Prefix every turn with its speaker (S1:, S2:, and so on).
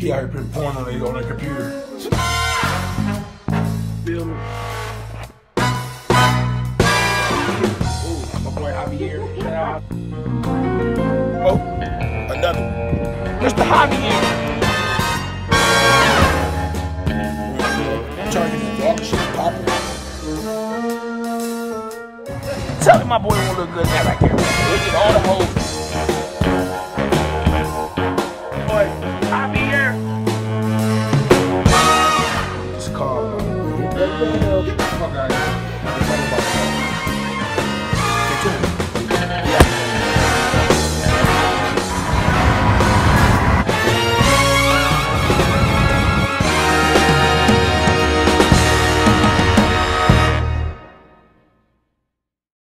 S1: He out here putting porn on their computer. Feel me? Ooh, my boy Javier. Shout out. Oh, another one. Mr. Javier. I'm trying to get this dog shit popping. Tell me my boy won't look good in that right there. Look at all the hoes.